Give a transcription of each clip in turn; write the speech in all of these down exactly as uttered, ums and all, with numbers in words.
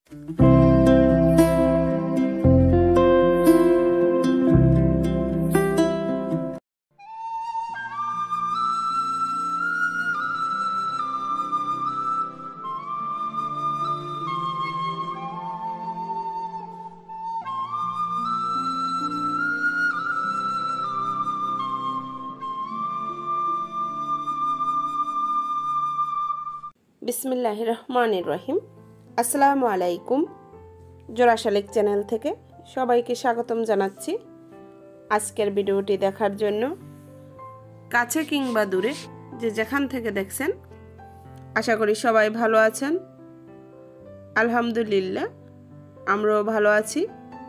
বিসমিল্লাহির রহমানির রহিম। আসসালামু আলাইকুম। জোড়া শালিক চ্যানেল থেকে সবাইকে স্বাগতম জানাচ্ছি আজকের ভিডিওটি দেখার জন্য। কাছে কিংবা দূরে যে যেখান থেকে দেখছেন, আশা করি সবাই ভালো আছেন। আলহামদুলিল্লাহ, আমরাও ভালো আছি।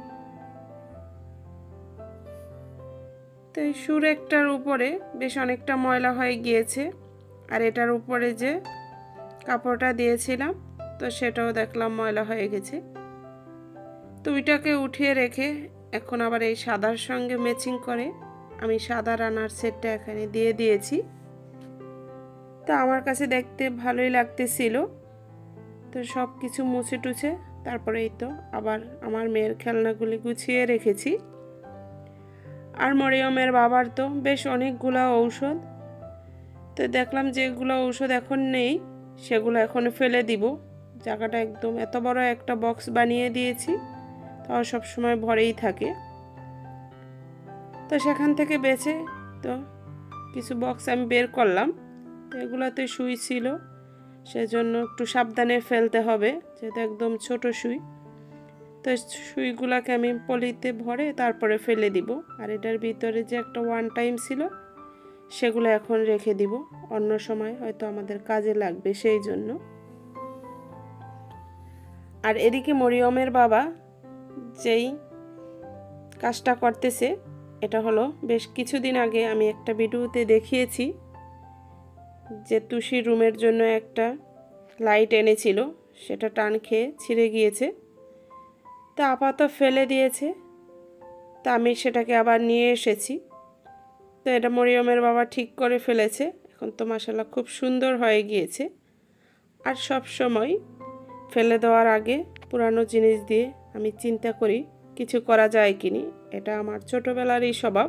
তো এই সুর একটার উপরে বেশ অনেকটা ময়লা হয়ে গিয়েছে, আর এটার উপরে যে কাপড়টা দিয়েছিলাম তো সেটাও দেখলাম ময়লা হয়ে গেছে। তো ওইটাকে উঠিয়ে রেখে এখন আবার এই সাদার সঙ্গে ম্যাচিং করে আমি সাদা রানার সেটটা এখানে দিয়ে দিয়েছি। তো আমার কাছে দেখতে ভালোই লাগতেছিল। তো সব কিছু মুছে টুছে তারপরেই তো আবার আমার মেয়ের খেলনাগুলি গুছিয়ে রেখেছি। আর মরিয়মের বাবার তো বেশ অনেকগুলো ঔষধ, তো দেখলাম যেগুলো ঔষধ এখন নেই সেগুলো এখন ফেলে দিব। জায়গাটা একদম এত বড় একটা বক্স বানিয়ে দিয়েছি, তাও সব সময় ভরেই থাকে। তো সেখান থেকে বেছে তো কিছু বক্স আমি বের করলাম। তো এগুলোতে সুই ছিল, সেজন্য একটু সাবধানে ফেলতে হবে, যেহেতু একদম ছোট সুই। তো সুইগুলোকে আমি পলিতে ভরে তারপরে ফেলে দিব। আর এটার ভিতরে যে একটা ওয়ান টাইম ছিল সেগুলো এখন রেখে দিব, অন্য সময় হয়তো আমাদের কাজে লাগবে সেই জন্য। আর এদিকে মরিয়মের বাবা যেই কাজটা করতেছে, এটা হলো বেশ কিছুদিন আগে আমি একটা ভিডিওতে দেখিয়েছি যে তুষির রুমের জন্য একটা লাইট এনেছিল, সেটা টান খেয়ে ছিঁড়ে গিয়েছে। তা আপাতত ফেলে দিয়েছে, তা আমি সেটাকে আবার নিয়ে এসেছি। তো এটা মরিয়মের বাবা ঠিক করে ফেলেছে, এখন তো মাশাআল্লাহ খুব সুন্দর হয়ে গিয়েছে। আর সব সময় ফেলে দেওয়ার আগে পুরানো জিনিস দিয়ে আমি চিন্তা করি কিছু করা যায় কিনি, এটা আমার ছোটোবেলারই স্বভাব।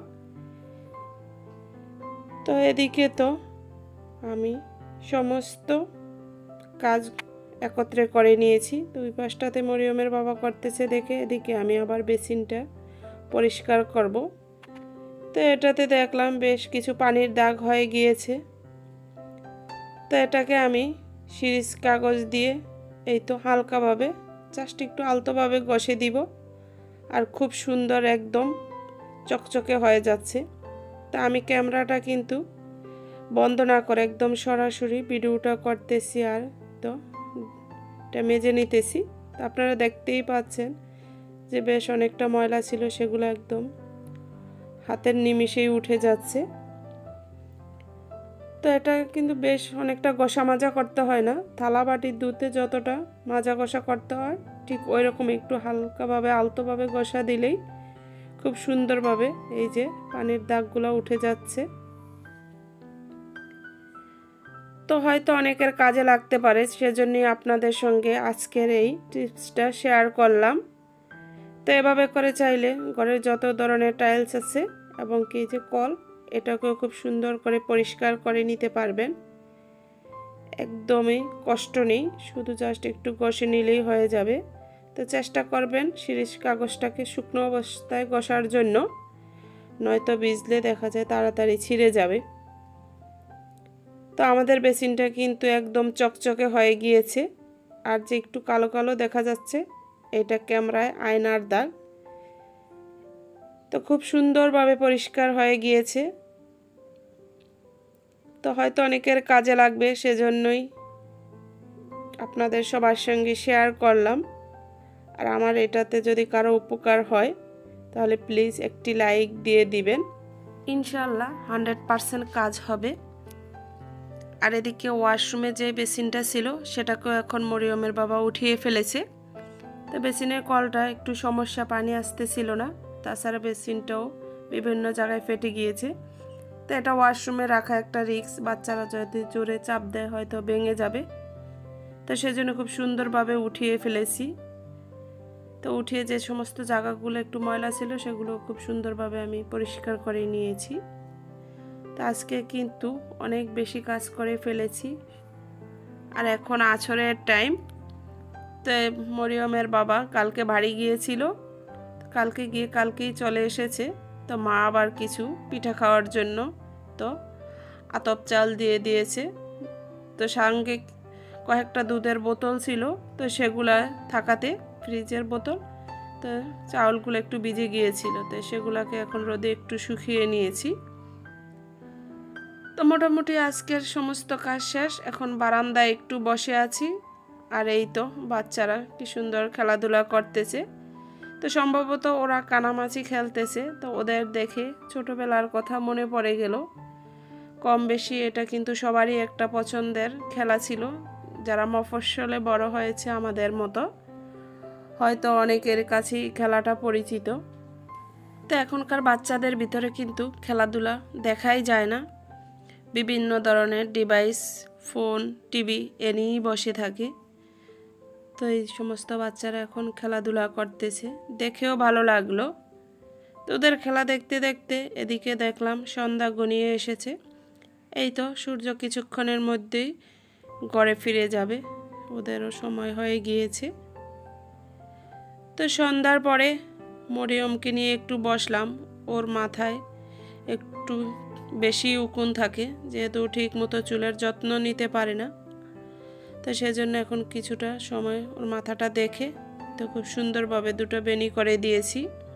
তো এদিকে তো আমি সমস্ত কাজ একত্রে করে নিয়েছি। তো ওই পাশটাতে মরিয়মের বাবা করতেছে দেখে এদিকে আমি আবার বেসিনটা পরিষ্কার করব। তো এটাতে দেখলাম বেশ কিছু পানির দাগ হয়ে গিয়েছে। তো এটাকে আমি সিরিজ কাগজ দিয়ে এই তো হালকাভাবে জাস্ট একটু আলতোভাবে ঘষে দিব, আর খুব সুন্দর একদম চকচকে হয়ে যাচ্ছে। তা আমি ক্যামেরাটা কিন্তু বন্ধ না করে একদম সরাসরি ভিডিওটা করতেছি, আর তো এটা মেজে নিতেছি। তো আপনারা দেখতেই পাচ্ছেন যে বেশ অনেকটা ময়লা ছিল, সেগুলো একদম হাতের নিমিষেই উঠে যাচ্ছে। তো এটা কিন্তু বেশ অনেকটা ঘষা মাজা করতে হয় না, থালা বাটির ধুতে যতটা মাজা ঘষা করতে হয় ঠিক ওই রকম একটু হালকাভাবে আলতোভাবে ঘষা দিলেই খুব সুন্দরভাবে এই যে পানির দাগগুলো উঠে যাচ্ছে। তো হয়তো অনেকের কাজে লাগতে পারে, সেজন্যই আপনাদের সঙ্গে আজকের এই টিপসটা শেয়ার করলাম। তো এভাবে করে চাইলে ঘরের যত ধরনের টাইলস আছে এবং কি যে কল, এটাকেও খুব সুন্দর করে পরিষ্কার করে নিতে পারবেন। একদমই কষ্ট নেই, শুধু জাস্ট একটু ঘষে নিলেই হয়ে যাবে। তো চেষ্টা করবেন সিরিজ কাগজটাকে শুকনো অবস্থায় ঘষার জন্য, নয়তো ভিজলে দেখা যায় তাড়াতাড়ি ছিঁড়ে যাবে। তো আমাদের বেসিনটা কিন্তু একদম চকচকে হয়ে গিয়েছে। আর যে একটু কালো কালো দেখা যাচ্ছে এটা ক্যামেরায় আয়নার দাগ। তো খুব সুন্দরভাবে পরিষ্কার হয়ে গিয়েছে। তো হয়তো অনেকের কাজে লাগবে, সেজন্যই আপনাদের সবার সঙ্গে শেয়ার করলাম। আর আমার এটাতে যদি কারো উপকার হয় তাহলে প্লিজ একটি লাইক দিয়ে দিবেন, ইনশাআল্লাহ হান্ড্রেড পারসেন্ট কাজ হবে। আর এদিকে ওয়াশরুমে যে বেসিনটা ছিল সেটাকেও এখন মরিয়মের বাবা উঠিয়ে ফেলেছে। তো বেসিনের কলটা একটু সমস্যা, পানি আসতেছিল না, তাছাড়া বেসিনটাও বিভিন্ন জায়গায় ফেটে গিয়েছে। তো এটা ওয়াশরুমে রাখা একটা রিস্ক, বাচ্চারা যদি জোরে চাপ দেয় হয়তো ভেঙে যাবে। তো সেজন্য খুব সুন্দরভাবে উঠিয়ে ফেলেছি। তো উঠিয়ে যে সমস্ত জায়গাগুলো একটু ময়লা ছিল সেগুলো খুব সুন্দরভাবে আমি পরিষ্কার করে নিয়েছি। তো আজকে কিন্তু অনেক বেশি কাজ করে ফেলেছি। আর এখন আছরের টাইম। তো মরিয়মের বাবা কালকে বাড়ি গিয়েছিল, কালকে গিয়ে কালকেই চলে এসেছে। তো মা আবার কিছু পিঠা খাওয়ার জন্য তো আতপ চাল দিয়ে দিয়েছে। তো সঙ্গে কয়েকটা দুধের বোতল ছিল, তো সেগুলা থাকাতে ফ্রিজের বোতল, তো চাউলগুলো একটু ভিজে গিয়েছিল, তো সেগুলাকে এখন রোদে একটু শুকিয়ে নিয়েছি। তো মোটামুটি আজকের সমস্ত কাজ শেষ। এখন বারান্দায় একটু বসে আছি। আর এই তো বাচ্চারা কি সুন্দর খেলাধুলা করতেছে। তো সম্ভবত ওরা কানামাছি খেলতেছে, তো ওদের দেখে ছোটবেলার কথা মনে পড়ে গেল। কম বেশি এটা কিন্তু সবারই একটা পছন্দের খেলা ছিল, যারা মফস্বলে বড় হয়েছে আমাদের মতো, হয়তো অনেকের কাছেই খেলাটা পরিচিত। তো এখনকার বাচ্চাদের ভিতরে কিন্তু খেলাধুলা দেখাই যায় না। বিভিন্ন ধরনের ডিভাইস, ফোন, টিভি এ নিয়েই বসে থাকে। তো এই সমস্ত বাচ্চারা এখন খেলাধুলা করতেছে, দেখেও ভালো লাগলো। তো ওদের খেলা দেখতে দেখতে এদিকে দেখলাম সন্ধ্যা ঘনিয়ে এসেছে। এই তো সূর্য কিছুক্ষণের মধ্যেই ঘরে ফিরে যাবে, ওদেরও সময় হয়ে গিয়েছে। তো সন্ধ্যার পরে মরিয়মকে নিয়ে একটু বসলাম। ওর মাথায় একটু বেশি উকুন থাকে, যেহেতু ঠিক মতো চুলের যত্ন নিতে পারে না। তো সেজন্য এখন কিছুটা সময় ওর মাথাটা দেখে তো খুব সুন্দরভাবে দুটো বেনি করে দিয়েছি।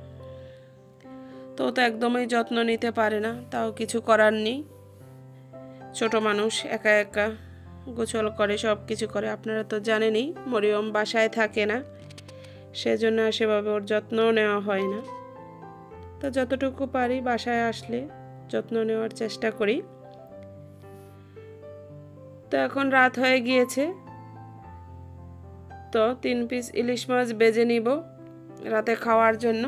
তো ও তো একদমই যত্ন নিতে পারে না, তাও কিছু করার নেই। ছোট মানুষ একা একা গোসল করে, সব কিছু করে। আপনারা তো জানেনই মরিয়ম বাসায় থাকে না, সেজন্য সেভাবে ওর যত্নও নেওয়া হয় না। তো যতটুকু পারি বাসায় আসলে যত্ন নেওয়ার চেষ্টা করি। তো এখন রাত হয়ে গিয়েছে, তো তিন পিস ইলিশ মাছ বেজে নিব রাতে খাওয়ার জন্য।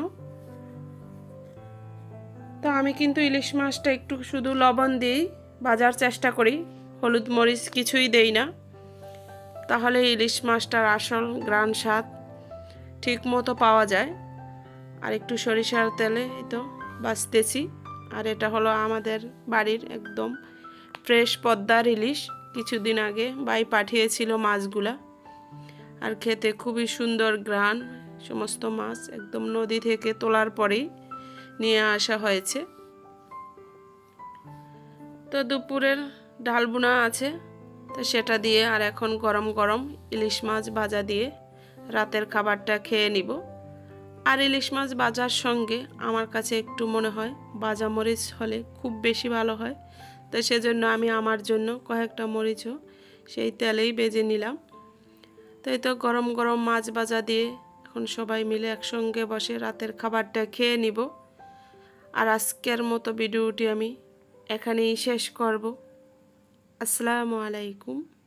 তো আমি কিন্তু ইলিশ মাছটা একটু শুধু লবণ দিয়েই ভাজার চেষ্টা করি, হলুদ মরিচ কিছুই দেই না, তাহলে ইলিশ মাছটার আসল গ্রান স্বাদ ঠিক মতো পাওয়া যায়। আর একটু সরিষার তেলে এই তো ভাজতেছি। আর এটা হলো আমাদের বাড়ির একদম ফ্রেশ পদ্মার ইলিশ, কিছুদিন আগে ভাই পাঠিয়েছিল মাছগুলা। আর খেতে খুবই সুন্দর গ্রান, সমস্ত মাছ একদম নদী থেকে তোলার পরেই নিয়ে আসা হয়েছে। তো দুপুরের ডাল বোনা আছে, তো সেটা দিয়ে আর এখন গরম গরম ইলিশ মাছ ভাজা দিয়ে রাতের খাবারটা খেয়ে নিব। আর ইলিশ মাছ ভাজার সঙ্গে আমার কাছে একটু মনে হয় ভাজা মরিচ হলে খুব বেশি ভালো হয়। তো সেজন্য আমি আমার জন্য কয়েকটা মরিচও সেই তেলেই ভেজে নিলাম। তো এই তো গরম গরম মাছ ভাজা দিয়ে এখন সবাই মিলে একসঙ্গে বসে রাতের খাবারটা খেয়ে নিব। আর আজকের মতো ভিডিওটি আমি এখানেই শেষ করব। আসসালামু আলাইকুম।